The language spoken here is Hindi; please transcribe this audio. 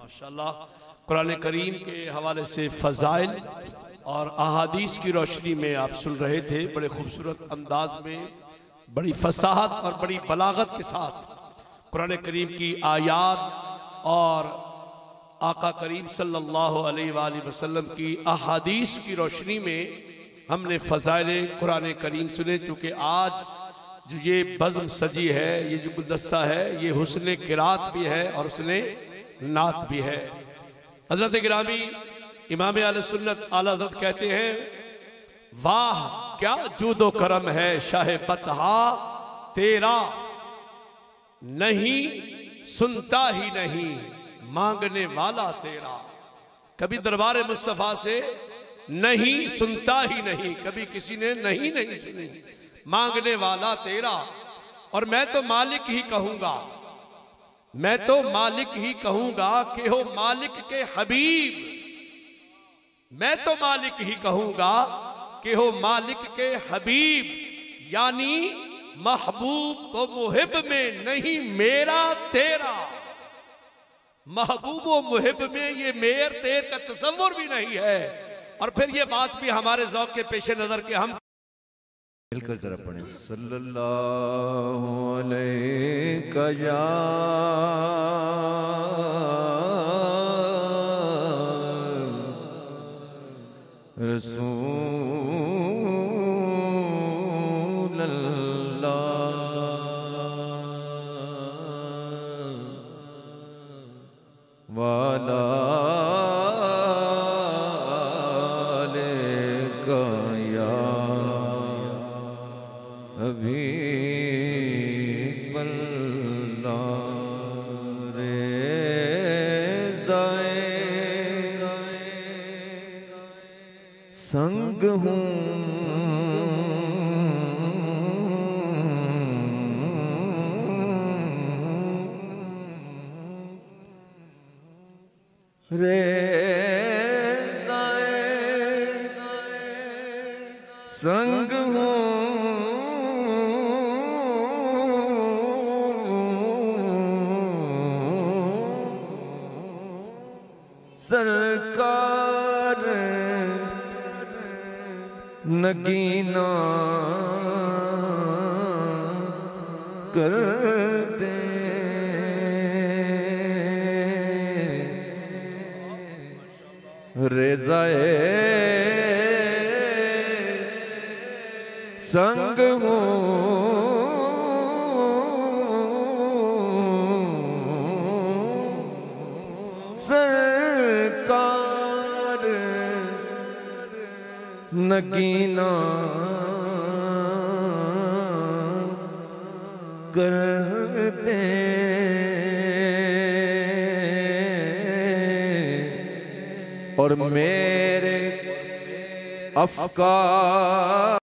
माशाअल्लाह कुरान करीम के हवाले से फ़ज़ाइल और अहादीस की रोशनी में आप सुन रहे थे। बड़े खूबसूरत अंदाज में, बड़ी फसाहत और बड़ी बलागत के साथ कुरान करीम की आयात और आका करीम सल्लल्लाहु अलैहि वसल्लम की अहादीस की रोशनी में हमने फ़ज़ाइल कुरान करीम सुने। चूँकि आज जो ये बज़्म सजी है, ये जो गुलदस्ता है, ये हुस्न क़िरात भी है और हुस्न नात भी है। हज़रत गिरामी इमाम अहले सुन्नत आला हज़रत कहते हैं, वाह क्या जूदो करम है शाह बतहा तेरा, नहीं सुनता ही नहीं मांगने वाला तेरा। कभी दरबार मुस्तफ़ा से नहीं सुनता ही नहीं, कभी किसी ने नहीं सुनी, मांगने वाला तेरा। और मैं तो मालिक ही कहूंगा, मैं तो मालिक ही कहूंगा कि हो मालिक के हबीब। मैं तो मालिक ही कहूंगा कि हो मालिक के हबीब, यानी महबूब व मुहिब में नहीं मेरा तेरा। महबूब व मुहिब में ये मेर तेर का तसव्वुर भी नहीं है। और फिर ये बात भी हमारे ज़ौक़ के पेश नजर के हम मिलकर जरा पढ़े, सल्लल्लाहु अलैका या रसूल अल्लाह वाला अभी बल्ला रे जाए संग हूँ रे जाए संग हूँ सरकार नगीना कर दे, रेज़ाए संग हो सरकार नगीना कर दे। और मेरे अफ़कार